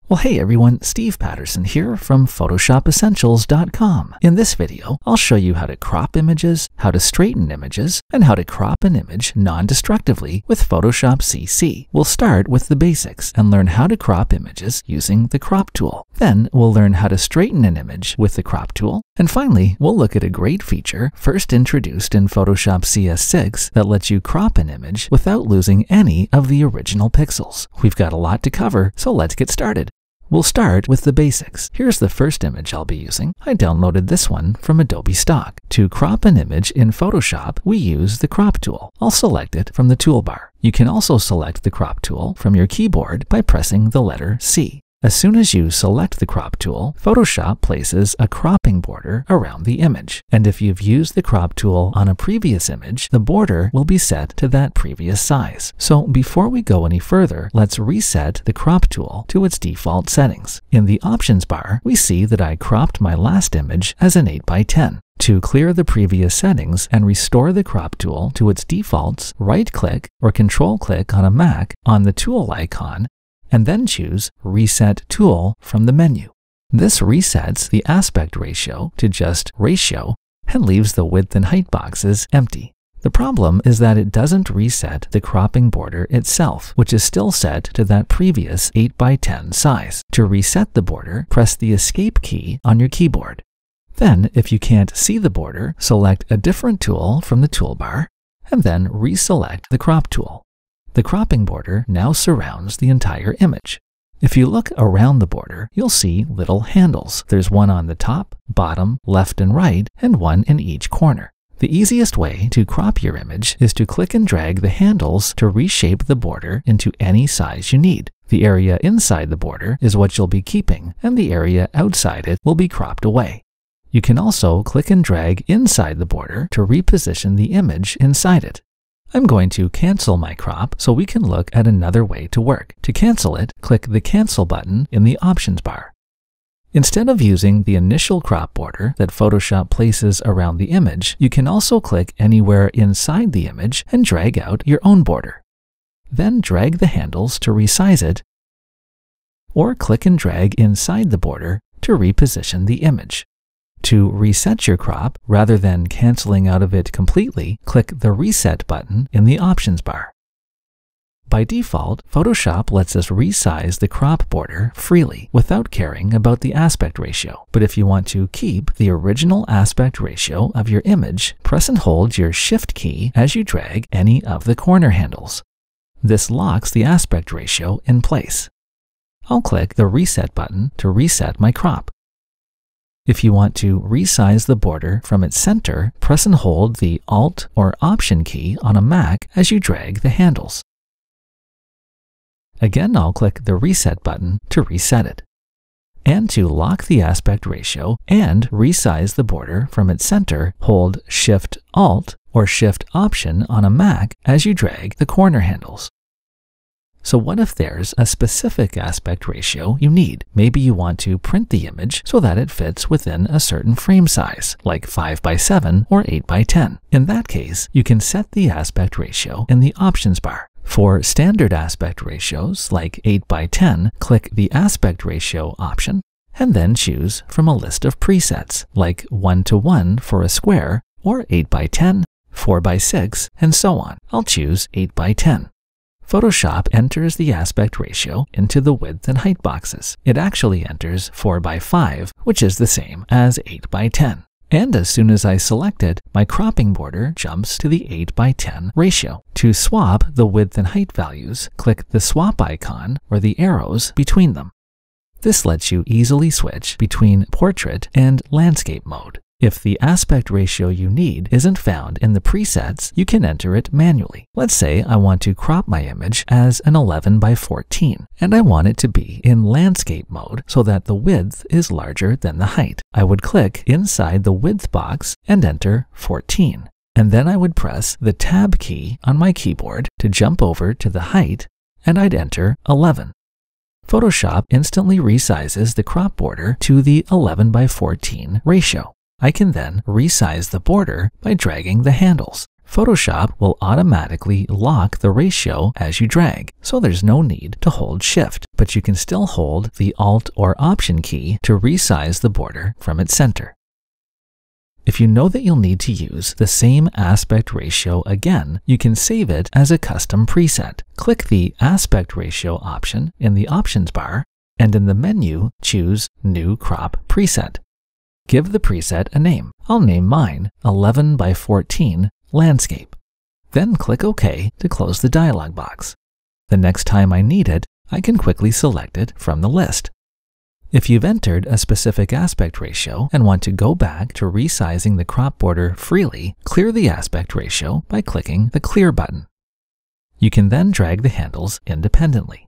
Well, hey everyone, Steve Patterson here from PhotoshopEssentials.com. In this video, I'll show you how to crop images, how to straighten images, and how to crop an image non-destructively with Photoshop CC. We'll start with the basics and learn how to crop images using the crop tool. Then we'll learn how to straighten an image with the crop tool. And finally, we'll look at a great feature first introduced in Photoshop CS6 that lets you crop an image without losing any of the original pixels. We've got a lot to cover, so let's get started. We'll start with the basics. Here's the first image I'll be using. I downloaded this one from Adobe Stock. To crop an image in Photoshop, we use the crop tool. I'll select it from the toolbar. You can also select the crop tool from your keyboard by pressing the letter C. As soon as you select the crop tool, Photoshop places a cropping border around the image. And if you've used the crop tool on a previous image, the border will be set to that previous size. So before we go any further, let's reset the crop tool to its default settings. In the options bar, we see that I cropped my last image as an 8x10. To clear the previous settings and restore the crop tool to its defaults, right-click or control-click on a Mac on the tool icon, and then choose Reset Tool from the menu. This resets the aspect ratio to just ratio and leaves the width and height boxes empty. The problem is that it doesn't reset the cropping border itself, which is still set to that previous 8x10 size. To reset the border, press the Escape key on your keyboard. Then, if you can't see the border, select a different tool from the toolbar, and then reselect the crop tool. The cropping border now surrounds the entire image. If you look around the border, you'll see little handles. There's one on the top, bottom, left, and right, and one in each corner. The easiest way to crop your image is to click and drag the handles to reshape the border into any size you need. The area inside the border is what you'll be keeping, and the area outside it will be cropped away. You can also click and drag inside the border to reposition the image inside it. I'm going to cancel my crop so we can look at another way to work. To cancel it, click the Cancel button in the Options bar. Instead of using the initial crop border that Photoshop places around the image, you can also click anywhere inside the image and drag out your own border. Then drag the handles to resize it, or click and drag inside the border to reposition the image. To reset your crop, rather than canceling out of it completely, click the Reset button in the Options bar. By default, Photoshop lets us resize the crop border freely without caring about the aspect ratio. But if you want to keep the original aspect ratio of your image, press and hold your Shift key as you drag any of the corner handles. This locks the aspect ratio in place. I'll click the Reset button to reset my crop. If you want to resize the border from its center, press and hold the Alt or Option key on a Mac as you drag the handles. Again, I'll click the Reset button to reset it. And to lock the aspect ratio and resize the border from its center, hold Shift Alt or Shift Option on a Mac as you drag the corner handles. So what if there's a specific aspect ratio you need? Maybe you want to print the image so that it fits within a certain frame size, like 5x7 or 8x10. In that case, you can set the aspect ratio in the Options bar. For standard aspect ratios, like 8x10, click the Aspect Ratio option, and then choose from a list of presets, like 1:1 for a square, or 8x10, 4x6, and so on. I'll choose 8x10. Photoshop enters the aspect ratio into the width and height boxes. It actually enters 4x5, which is the same as 8x10. And as soon as I select it, my cropping border jumps to the 8x10 ratio. To swap the width and height values, click the swap icon or the arrows between them. This lets you easily switch between portrait and landscape mode. If the aspect ratio you need isn't found in the presets, you can enter it manually. Let's say I want to crop my image as an 11x14, and I want it to be in landscape mode so that the width is larger than the height. I would click inside the width box and enter 14. And then I would press the Tab key on my keyboard to jump over to the height, and I'd enter 11. Photoshop instantly resizes the crop border to the 11x14 ratio. I can then resize the border by dragging the handles. Photoshop will automatically lock the ratio as you drag, so there's no need to hold Shift, but you can still hold the Alt or Option key to resize the border from its center. If you know that you'll need to use the same aspect ratio again, you can save it as a custom preset. Click the Aspect Ratio option in the Options bar, and in the menu, choose New Crop Preset. Give the preset a name. I'll name mine 11 by 14 Landscape. Then click OK to close the dialog box. The next time I need it, I can quickly select it from the list. If you've entered a specific aspect ratio and want to go back to resizing the crop border freely, clear the aspect ratio by clicking the Clear button. You can then drag the handles independently.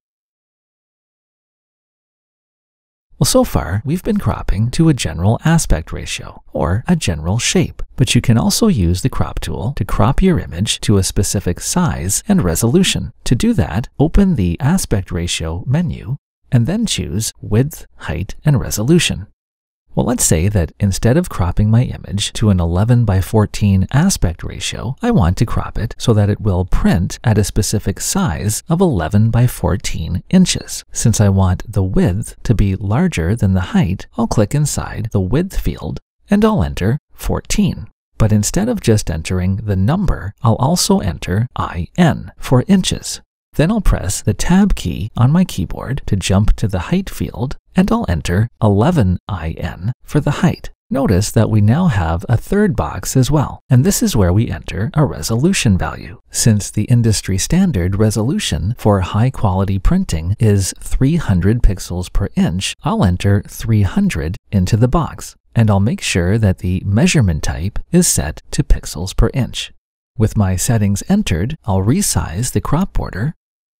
Well, so far, we've been cropping to a general aspect ratio, or a general shape, but you can also use the crop tool to crop your image to a specific size and resolution. To do that, open the Aspect Ratio menu, and then choose Width, Height, and Resolution. Well, let's say that instead of cropping my image to an 11 by 14 aspect ratio, I want to crop it so that it will print at a specific size of 11 by 14 inches. Since I want the width to be larger than the height, I'll click inside the width field and I'll enter 14. But instead of just entering the number, I'll also enter IN for inches. Then I'll press the Tab key on my keyboard to jump to the height field, and I'll enter 11 IN for the height. Notice that we now have a third box as well, and this is where we enter a resolution value. Since the industry standard resolution for high-quality printing is 300 pixels per inch, I'll enter 300 into the box, and I'll make sure that the measurement type is set to pixels per inch. With my settings entered, I'll resize the crop border.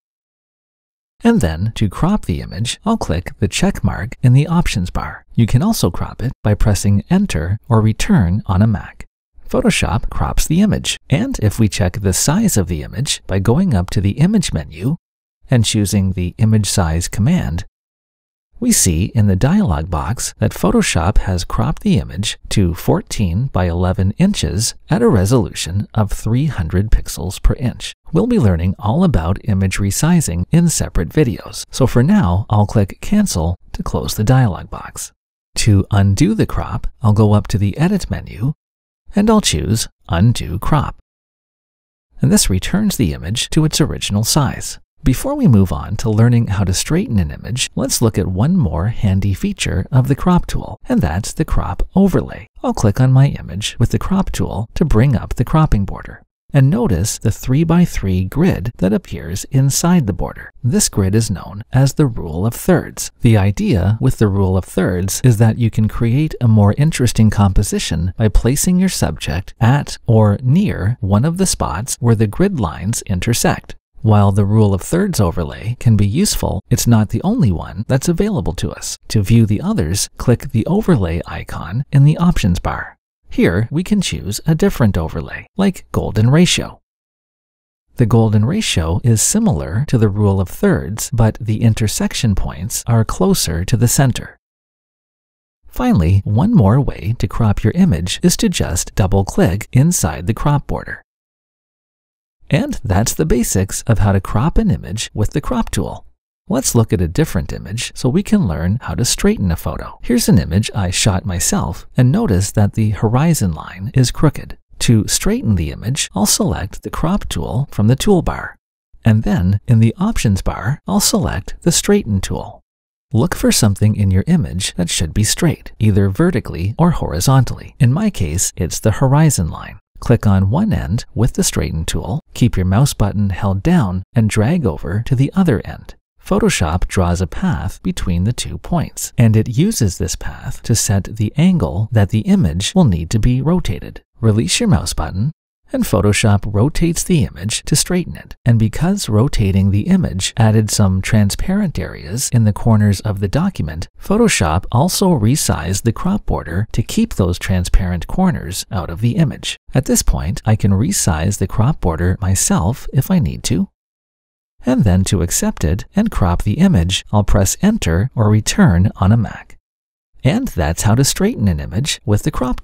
And then, to crop the image, I'll click the check mark in the Options bar. You can also crop it by pressing Enter or Return on a Mac. Photoshop crops the image, and if we check the size of the image by going up to the Image menu and choosing the Image Size command, we see in the dialog box that Photoshop has cropped the image to 14 by 11 inches at a resolution of 300 pixels per inch. We'll be learning all about image resizing in separate videos, so for now, I'll click Cancel to close the dialog box. To undo the crop, I'll go up to the Edit menu, and I'll choose Undo Crop. And this returns the image to its original size. Before we move on to learning how to straighten an image, let's look at one more handy feature of the crop tool, and that's the crop overlay. I'll click on my image with the crop tool to bring up the cropping border. And notice the 3x3 grid that appears inside the border. This grid is known as the rule of thirds. The idea with the rule of thirds is that you can create a more interesting composition by placing your subject at or near one of the spots where the grid lines intersect. While the rule of thirds overlay can be useful, it's not the only one that's available to us. To view the others, click the overlay icon in the Options bar. Here, we can choose a different overlay, like Golden Ratio. The Golden Ratio is similar to the rule of thirds, but the intersection points are closer to the center. Finally, one more way to crop your image is to just double-click inside the crop border. And that's the basics of how to crop an image with the crop tool. Let's look at a different image so we can learn how to straighten a photo. Here's an image I shot myself, and notice that the horizon line is crooked. To straighten the image, I'll select the crop tool from the toolbar. And then, in the Options bar, I'll select the Straighten tool. Look for something in your image that should be straight, either vertically or horizontally. In my case, it's the horizon line. Click on one end with the Straighten tool, keep your mouse button held down, and drag over to the other end. Photoshop draws a path between the 2 points, and it uses this path to set the angle that the image will need to be rotated. Release your mouse button, and Photoshop rotates the image to straighten it. And because rotating the image added some transparent areas in the corners of the document, Photoshop also resized the crop border to keep those transparent corners out of the image. At this point, I can resize the crop border myself if I need to. And then to accept it and crop the image, I'll press Enter or Return on a Mac. And that's how to straighten an image with the crop tool.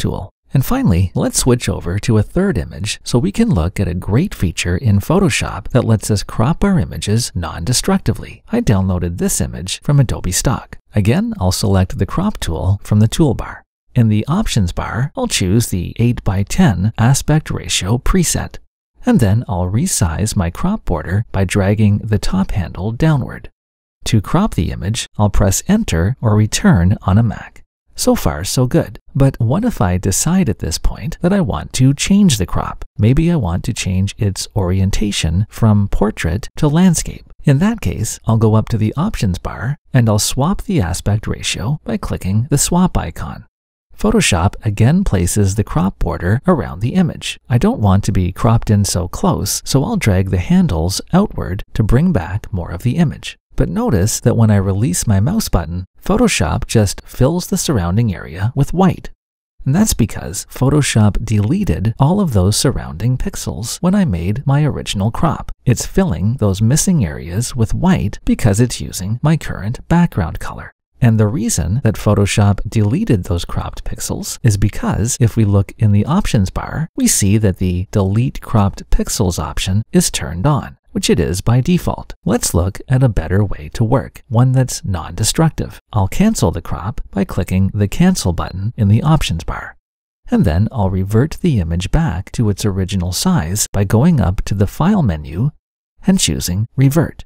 And finally, let's switch over to a third image so we can look at a great feature in Photoshop that lets us crop our images non-destructively. I downloaded this image from Adobe Stock. Again, I'll select the crop tool from the toolbar. In the options bar, I'll choose the 8:10 aspect ratio preset. And then I'll resize my crop border by dragging the top handle downward. To crop the image, I'll press Enter or Return on a Mac. So far, so good. But what if I decide at this point that I want to change the crop? Maybe I want to change its orientation from portrait to landscape. In that case, I'll go up to the options bar and I'll swap the aspect ratio by clicking the swap icon. Photoshop again places the crop border around the image. I don't want to be cropped in so close, so I'll drag the handles outward to bring back more of the image. But notice that when I release my mouse button, Photoshop just fills the surrounding area with white. And that's because Photoshop deleted all of those surrounding pixels when I made my original crop. It's filling those missing areas with white because it's using my current background color. And the reason that Photoshop deleted those cropped pixels is because if we look in the options bar, we see that the Delete Cropped Pixels option is turned on, which it is by default. Let's look at a better way to work, one that's non-destructive. I'll cancel the crop by clicking the Cancel button in the options bar. And then I'll revert the image back to its original size by going up to the File menu and choosing Revert.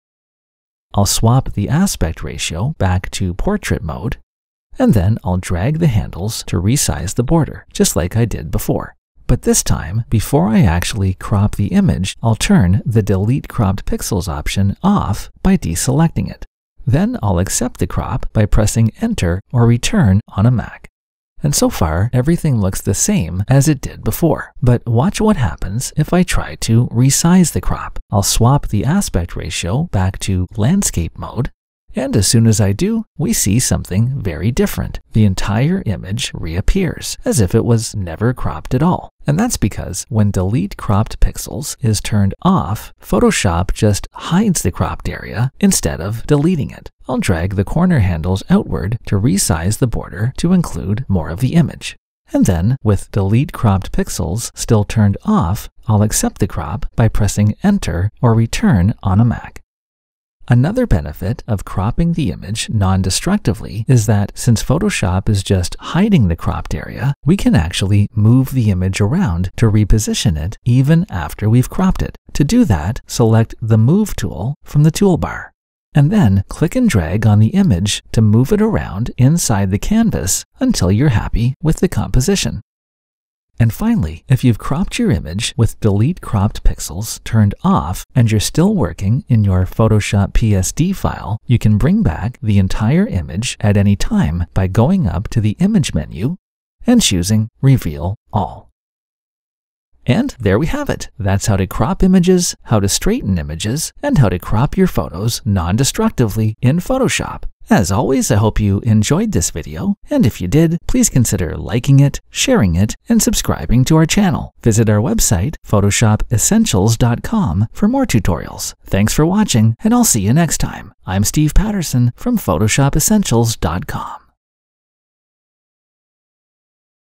I'll swap the aspect ratio back to portrait mode, and then I'll drag the handles to resize the border, just like I did before. But this time, before I actually crop the image, I'll turn the Delete Cropped Pixels option off by deselecting it. Then I'll accept the crop by pressing Enter or Return on a Mac. And so far, everything looks the same as it did before. But watch what happens if I try to resize the crop. I'll swap the aspect ratio back to landscape mode. And as soon as I do, we see something very different. The entire image reappears, as if it was never cropped at all. And that's because when Delete Cropped Pixels is turned off, Photoshop just hides the cropped area instead of deleting it. I'll drag the corner handles outward to resize the border to include more of the image. And then, with Delete Cropped Pixels still turned off, I'll accept the crop by pressing Enter or Return on a Mac. Another benefit of cropping the image non-destructively is that since Photoshop is just hiding the cropped area, we can actually move the image around to reposition it even after we've cropped it. To do that, select the Move tool from the toolbar, and then click and drag on the image to move it around inside the canvas until you're happy with the composition. And finally, if you've cropped your image with Delete Cropped Pixels turned off and you're still working in your Photoshop PSD file, you can bring back the entire image at any time by going up to the Image menu and choosing Reveal All. And there we have it. That's how to crop images, how to straighten images, and how to crop your photos non-destructively in Photoshop. As always, I hope you enjoyed this video, and if you did, please consider liking it, sharing it, and subscribing to our channel. Visit our website, PhotoshopEssentials.com, for more tutorials. Thanks for watching, and I'll see you next time. I'm Steve Patterson from PhotoshopEssentials.com.